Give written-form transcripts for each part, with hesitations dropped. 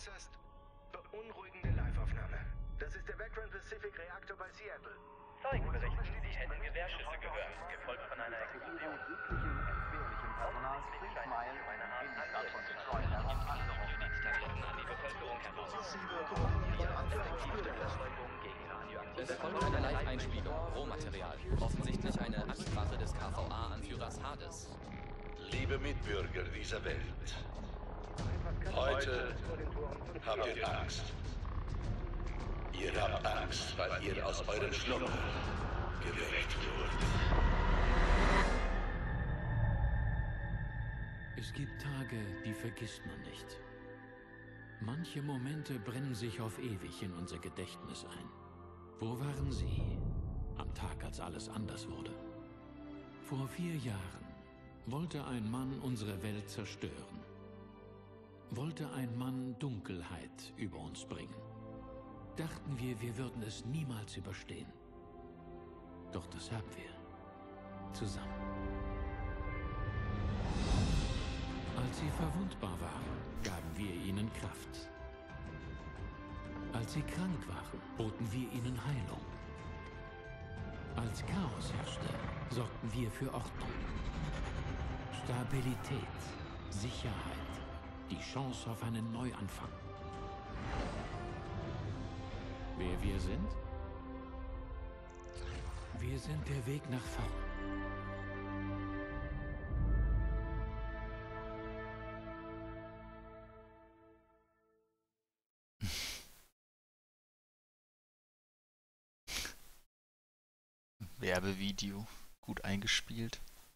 äußerst beunruhigende Live-Aufnahme. Das ist der Vectron Pacific Reaktor bei Seattle. Zeugen berichten, sie hätten Gewehrschüsse gehört, gefolgt von einer Explosion. Es folgt eine Live-Einspielung, Rohmaterial, offensichtlich eine Ansprache des KVA-Anführers Hades. Liebe Mitbürger dieser Welt, heute habt ihr Angst. Ihr habt Angst, weil ihr aus eurem Schlummer geweckt wurdet. Es gibt Tage, die vergisst man nicht. Manche Momente brennen sich auf ewig in unser Gedächtnis ein. Wo waren Sie am Tag, als alles anders wurde? Vor 4 Jahren wollte ein Mann unsere Welt zerstören. Wollte ein Mann Dunkelheit über uns bringen. Dachten wir würden es niemals überstehen. Doch das haben wir. Zusammen. Als sie verwundbar waren, gaben wir ihnen Kraft. Als sie krank waren, boten wir ihnen Heilung. Als Chaos herrschte, sorgten wir für Ordnung. Stabilität, Sicherheit, die Chance auf einen Neuanfang. Wer wir sind? Wir sind der Weg nach vorn. Werbevideo, gut eingespielt.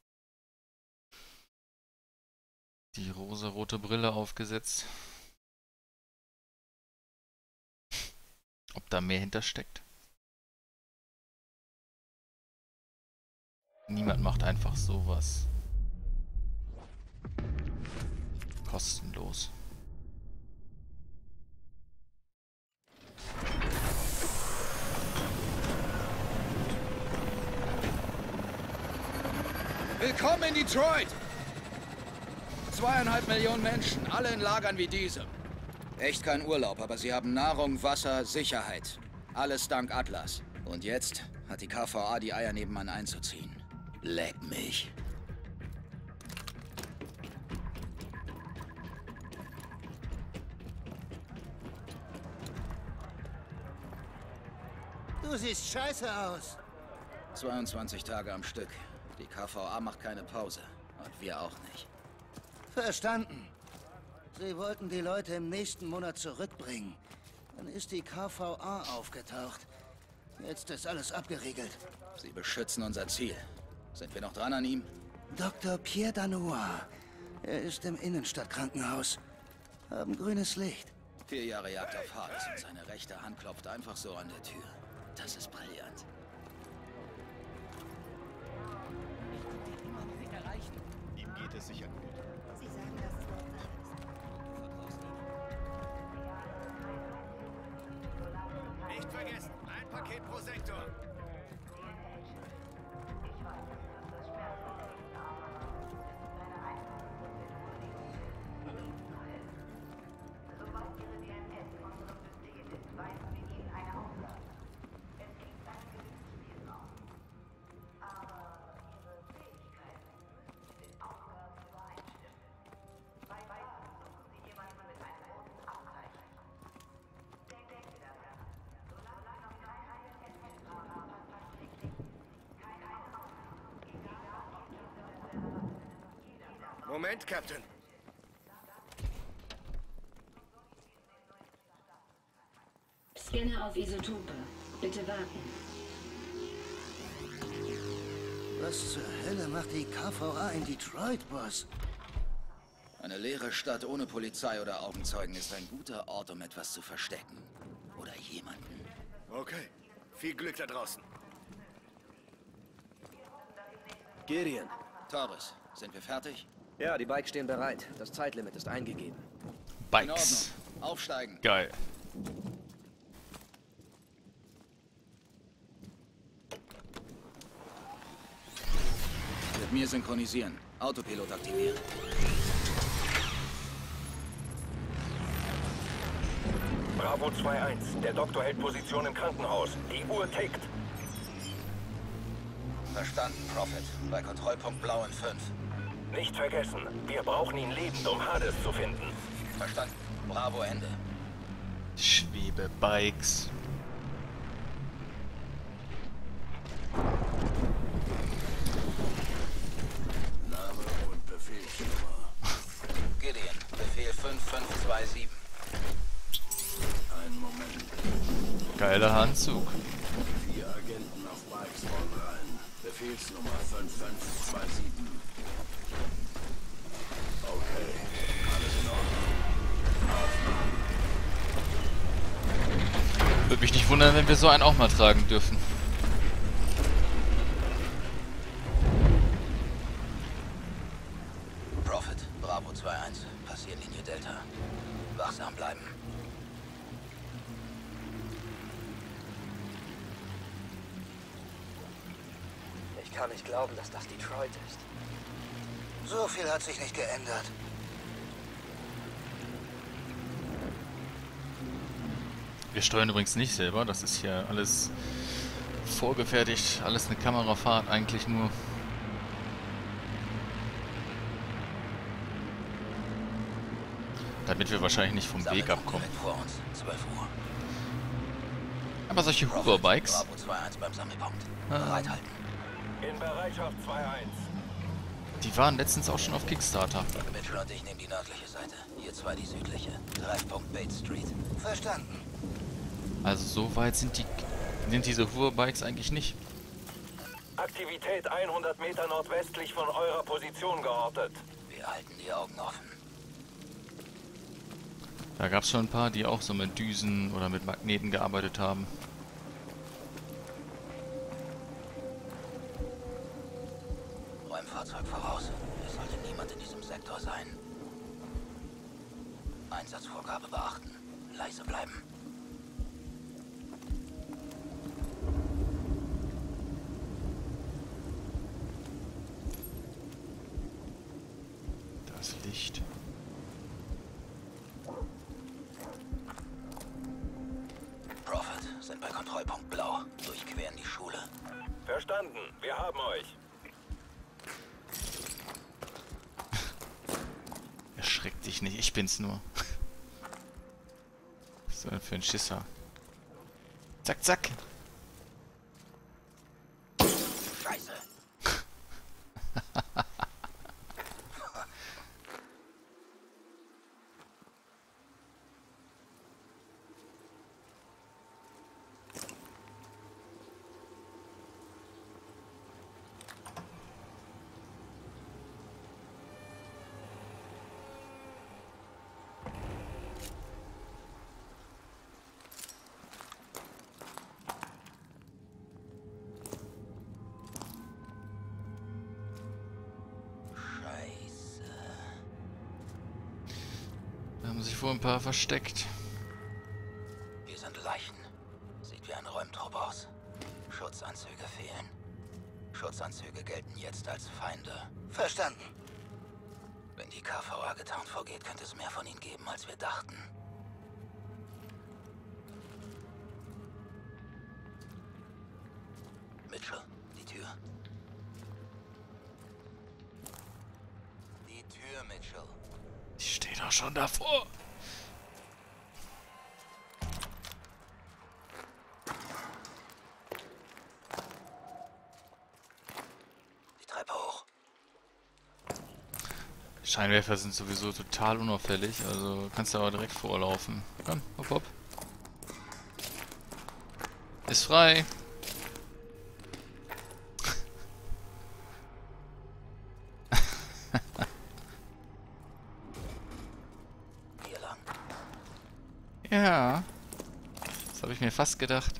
Die rosarote Brille aufgesetzt. Ob da mehr hintersteckt? Niemand macht einfach sowas. Kostenlos. Willkommen in Detroit! 2,5 Millionen Menschen, alle in Lagern wie diesem. Echt kein Urlaub, aber sie haben Nahrung, Wasser, Sicherheit. Alles dank Atlas. Und jetzt hat die KVA die Eier nebenan einzuziehen. Leck mich. Du siehst scheiße aus. 22 Tage am Stück. Die KVA macht keine Pause. Und wir auch nicht. Verstanden. Sie wollten die Leute im nächsten Monat zurückbringen. Dann ist die KVA aufgetaucht. Jetzt ist alles abgeriegelt. Sie beschützen unser Ziel. Sind wir noch dran an ihm? Dr. Pierre Danois. Er ist im Innenstadtkrankenhaus. Haben grünes Licht. 4 Jahre Jagd auf Hades und seine rechte Hand klopft einfach so an der Tür. Das ist brillant. Ihm geht es sicher gut. Sie sagen, dass es dort sicher ist. Nicht vergessen, ein Paket pro Sektor. Moment, Captain. Scanner auf Isotope. Bitte warten. Was zur Hölle macht die KVA in Detroit, Boss? Eine leere Stadt ohne Polizei oder Augenzeugen ist ein guter Ort, um etwas zu verstecken. Oder jemanden. Okay. Viel Glück da draußen. Gideon. Taurus, sind wir fertig? Ja, die Bikes stehen bereit. Das Zeitlimit ist eingegeben. In Bikes. Ordnung. Aufsteigen. Geil. Mit mir synchronisieren. Autopilot aktivieren. Bravo 2-1. Der Doktor hält Position im Krankenhaus. Die Uhr tickt. Verstanden, Prophet. Bei Kontrollpunkt Blau in 5. Nicht vergessen, wir brauchen ihn lebend, um Hades zu finden. Verstanden. Bravo, Ende. Schwebebikes. Name und Befehlsnummer. Gideon, Befehl 5527. Einen Moment. Geiler Handzug. 4 Agenten auf Bikes rollen rein. Befehlsnummer 5527. Okay, alles in Ordnung. Würde mich nicht wundern, wenn wir so einen auch mal tragen dürfen. Prophet, Bravo 2-1. Passierlinie Delta. Wachsam bleiben. Ich kann nicht glauben, dass das Detroit ist. So viel hat sich nicht geändert. Wir steuern übrigens nicht selber, das ist hier alles vorgefertigt, alles eine Kamerafahrt eigentlich nur. Damit wir wahrscheinlich nicht vom Weg abkommen. Vor uns, 12 Uhr. Aber solche Hover-Bikes. Bravo 2-1 beim Sammelpunkt. Bereithalten. In Bereitschaft 2-1. Die waren letztens auch schon auf Kickstarter. Mitchell und ich nehmen die nördliche Seite. Ihr zwei die südliche. Treffpunkt Bates Street. Verstanden. Also so weit sind diese Hover-Bikes eigentlich nicht. Aktivität 100 Meter nordwestlich von eurer Position geortet. Wir halten die Augen offen. Da gab es schon ein paar, die auch so mit Düsen oder mit Magneten gearbeitet haben. Räumfahrzeug voraus. Es sollte niemand in diesem Sektor sein. Einsatzvorgabe beachten. Leise bleiben. Das Licht. Prophet, sind bei Kontrollpunkt Blau. Durchqueren die Schule. Verstanden, wir haben euch. Erschreck dich nicht, ich bin's nur. Was ist denn für ein Schisser? Zack, zack. Scheiße. Da haben sich wohl ein paar versteckt. Wir sind Leichen. Sieht wie ein Räumtrupp aus. Schutzanzüge fehlen. Schutzanzüge gelten jetzt als Feinde. Verstanden. Wenn die KVA getarnt vorgeht, könnte es mehr von ihnen geben, als wir dachten. Mitchell, die Tür. Die Tür, Mitchell. Die steht auch schon davor. Die Treppe hoch. Scheinwerfer sind sowieso total unauffällig, also kannst du aber direkt vorlaufen. Komm, hopp, hopp. Ist frei. Hier lang. Ja. Das habe ich mir fast gedacht.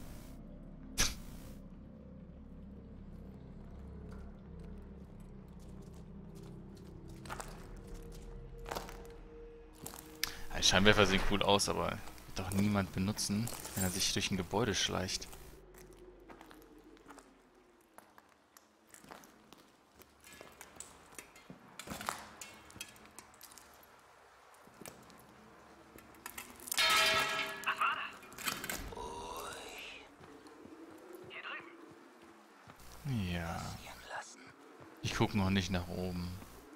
Die Scheinwerfer sehen cool aus, aber wird doch niemand benutzen, wenn er sich durch ein Gebäude schleicht. Was war das? Ja. Ich gucke noch nicht nach oben.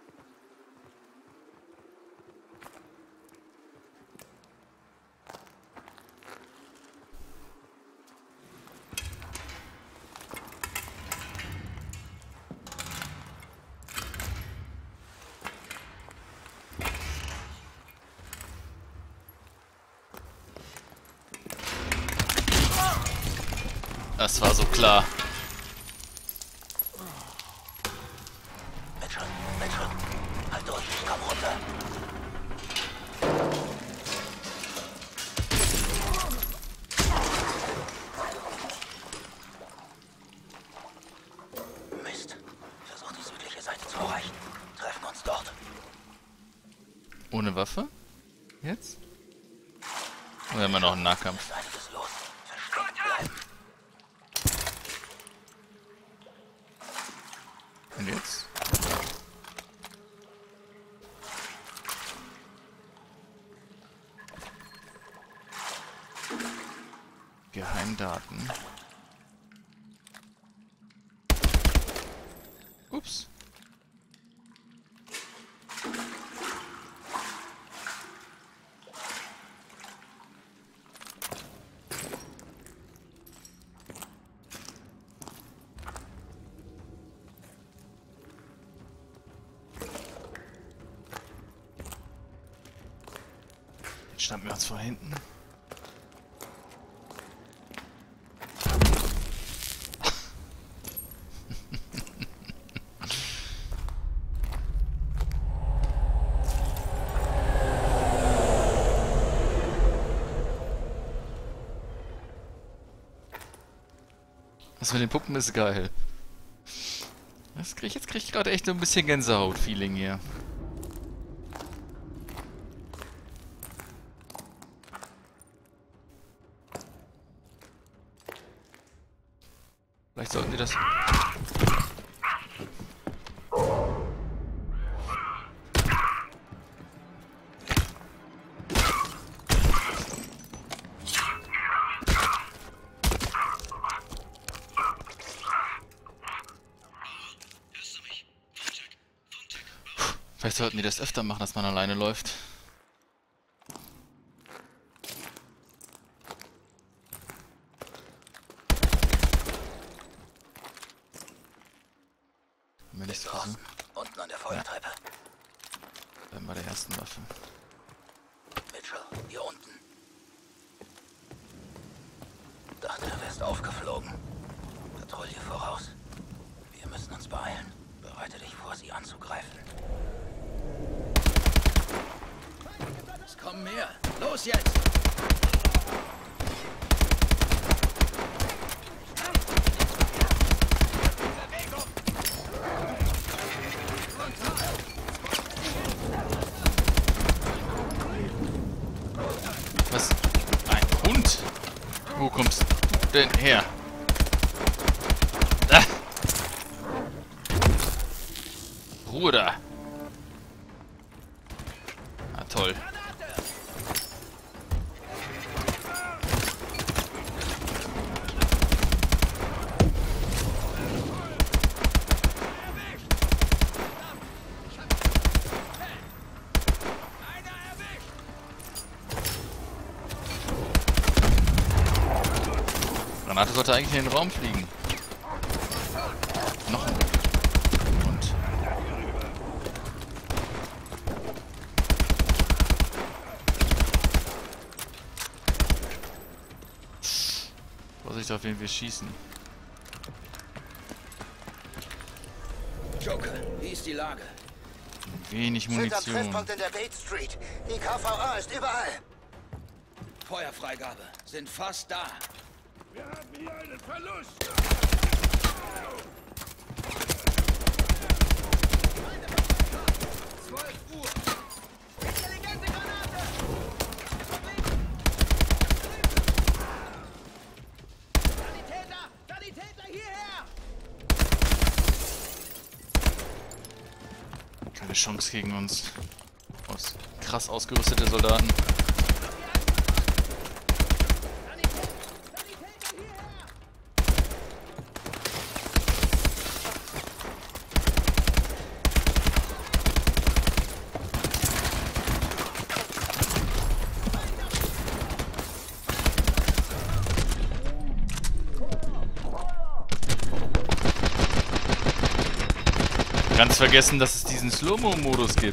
Das war so klar. Mitchell, halt durch, komm runter. Mist. Versuch die südliche Seite zu erreichen. Treffen uns dort. Ohne Waffe? Jetzt? Oder haben wir noch einen Nahkampf? Ist einiges los. Versteckt bleiben. Und jetzt? Geheimdaten. Ups. Jetzt standen wir uns vor hinten. Das mit den Puppen ist geil. Jetzt krieg ich gerade echt so ein bisschen Gänsehaut-Feeling hier. Vielleicht sollten die das... Vielleicht sollten die das öfter machen, dass man alleine läuft. Wenn wir nichts versuchen. Unten an der Feuertreppe. Bleiben bei der ersten Waffe. Mitchell, hier unten. Dachte, du wärst aufgeflogen. Patrouille voraus. Wir müssen uns beeilen. Bereite dich vor, sie anzugreifen. Es kommen mehr. Los jetzt! Was? Ein Hund? Wo kommst du denn her? Ah. Ruhe da! Ah, toll. Granate sollte eigentlich in den Raum fliegen. Noch ein Hund. Vorsicht, auf wen wir schießen. Joker, wie ist die Lage? Wenig Sind am Munition. Treffpunkt in der Gate Street. Die KVA ist überall. Feuerfreigabe. Sind fast da. Wir haben hier einen Verlust. 12 Uhr. Intelligente Granate! Sanitäter, hierher! Keine Chance gegen uns. Krass ausgerüstete Soldaten. Ganz vergessen, dass es diesen Slow-Mo-Modus gibt.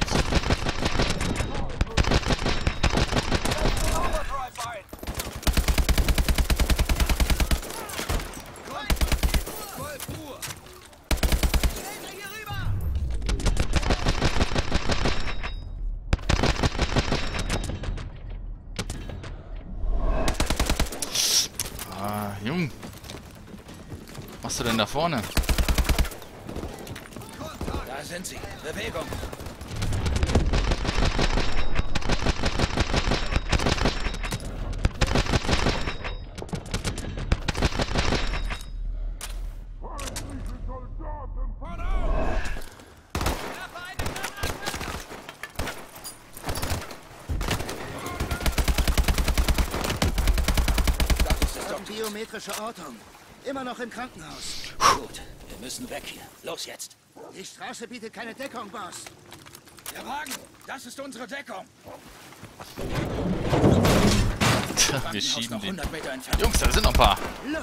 Ah, Jung. Was machst du denn da vorne? Da sind sie. Bewegung. Biometrische Ortung. Immer noch im Krankenhaus. Gut, wir müssen weg hier. Los jetzt. Die Straße bietet keine Deckung, Boss. Der Wagen, das ist unsere Deckung. Wir schieben den. 100 Meter entfernt. Jungs, da sind noch ein paar. Los!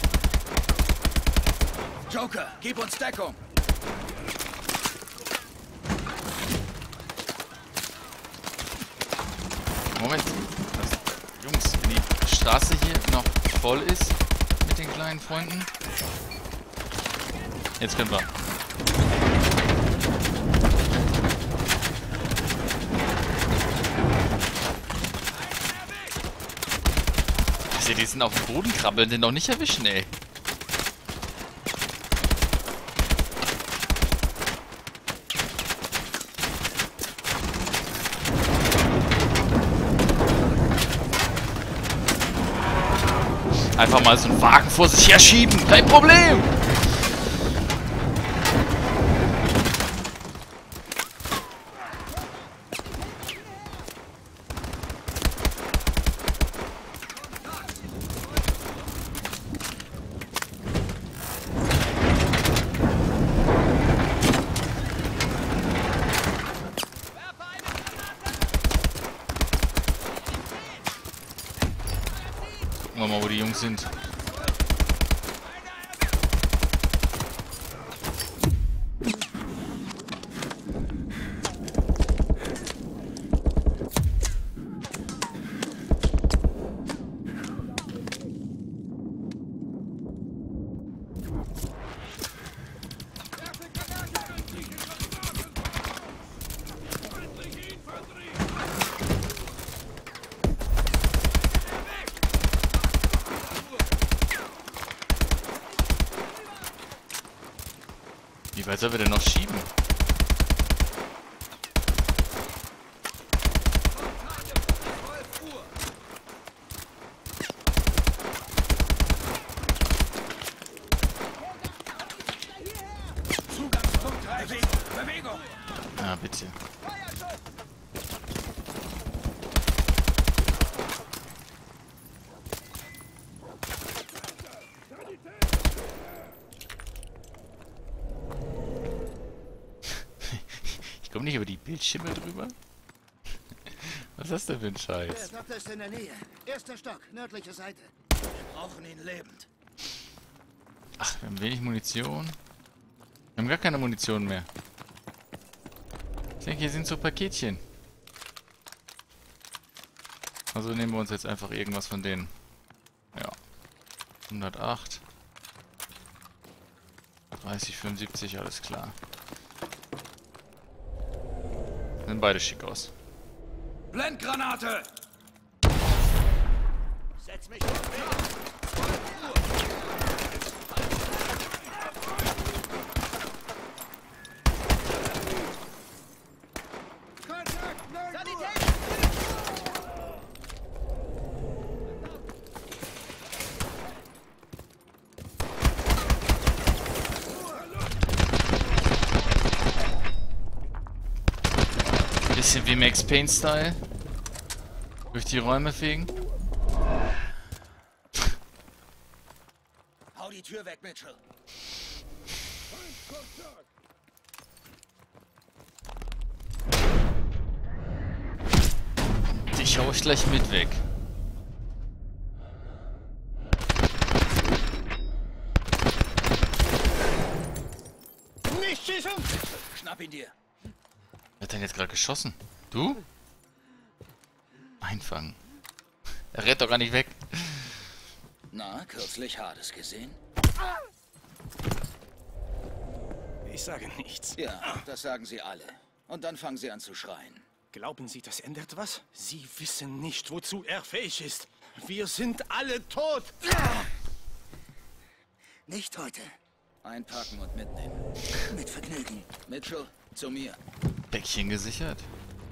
Joker, gib uns Deckung. Moment. Jungs, wenn die Straße hier noch voll ist mit den kleinen Freunden. Jetzt können wir. Dass ihr diesen auf dem Boden krabbeln, den noch nicht erwischen, ey. Einfach mal so einen Wagen vor sich her schieben, kein Problem! Gucken wir mal, wo die Jungs sind. Wie weit sollen wir denn noch schieben? Bewegung! Ah, bitte. Ich komme nicht über die Bildschirme drüber. Was ist das denn für ein Scheiß? Der Doktor ist in der Nähe. Erster Stock, nördliche Seite. Wir brauchen ihn lebend. Ach, wir haben wenig Munition. Wir haben gar keine Munition mehr. Ich denke, hier sind so Paketchen. Also nehmen wir uns jetzt einfach irgendwas von denen. Ja. 108. 30, 75, alles klar. Sehen beide schick aus. Blendgranate! Setz mich auf mich! Bisschen wie Max Payne-Style. Durch die Räume fegen. Hau die Tür weg, Mitchell. Dich hau ich gleich mit weg. Nicht schießen! Schnapp ihn dir. Wer hat denn jetzt gerade geschossen? Du? Einfangen. Er rennt doch gar nicht weg. Na, kürzlich Hades gesehen? Ich sage nichts. Ja, das sagen sie alle. Und dann fangen sie an zu schreien. Glauben Sie, das ändert was? Sie wissen nicht, wozu er fähig ist. Wir sind alle tot. Nicht heute. Einpacken und mitnehmen. Mit Vergnügen. Mitchell, zu mir. Päckchen gesichert.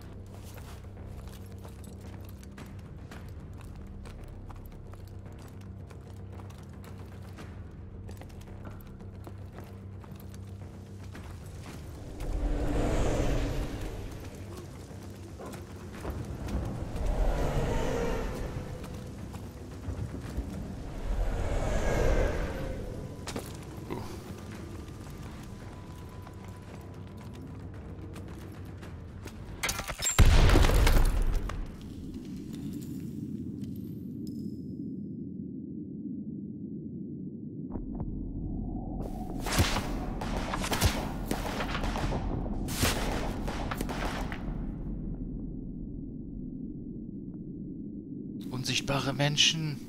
Unsichtbare Menschen.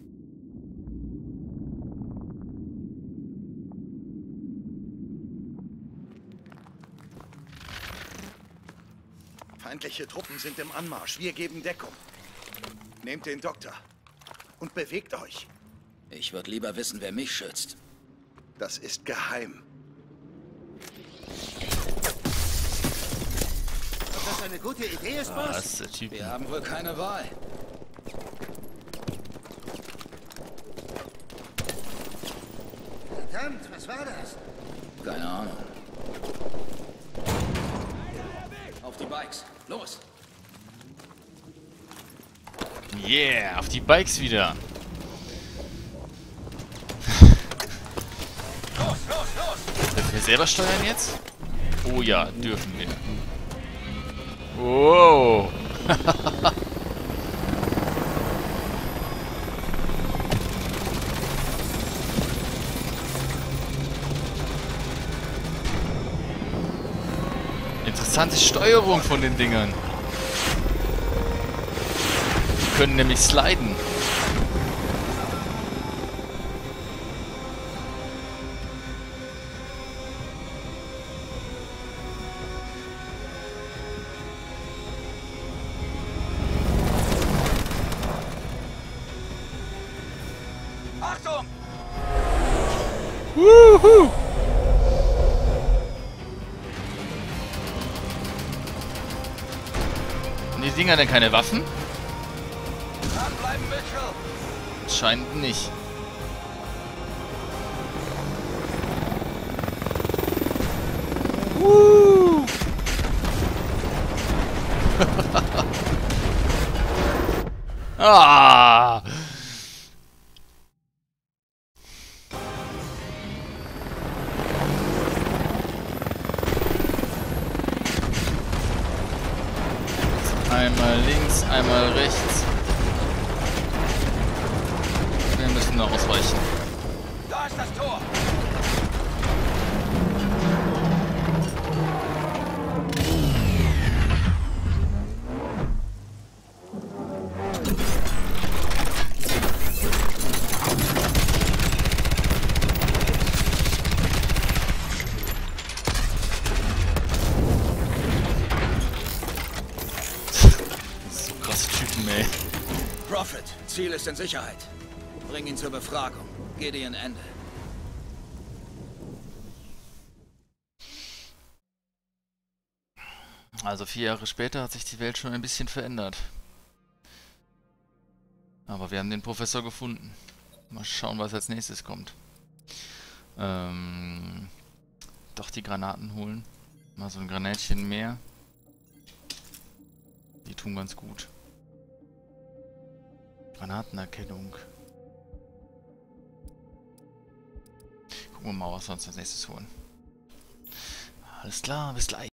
Feindliche Truppen sind im Anmarsch. Wir geben Deckung. Nehmt den Doktor und bewegt euch. Ich würde lieber wissen, wer mich schützt. Das ist geheim. Ob das eine gute Idee ist, Boss? Das ist der Typ. Wir haben wohl keine Wahl. Verdammt, was war das? Keine Ahnung. Auf die Bikes. Los! Yeah, auf die Bikes wieder. Dürfen wir selber steuern jetzt? Oh ja, dürfen wir. Wow. Interessante Steuerung von den Dingern. Die können nämlich sliden. Achtung! Wuhu! Haben die Dinger denn keine Waffen? Dranbleiben, Mitchell! Scheint nicht. Ah! Einmal links, einmal rechts. Wir müssen noch ausweichen. Da ist das Tor! So krasse Typen, ey. Prophet, Ziel ist in Sicherheit. Bring ihn zur Befragung. Gideon Ende. Also 4 Jahre später hat sich die Welt schon ein bisschen verändert. Aber wir haben den Professor gefunden. Mal schauen, was als nächstes kommt. Doch die Granaten holen. Mal so ein Granätchen mehr. Die tun ganz gut. Granatenerkennung. Gucken wir mal, was wir uns als nächstes holen. Alles klar, bis gleich.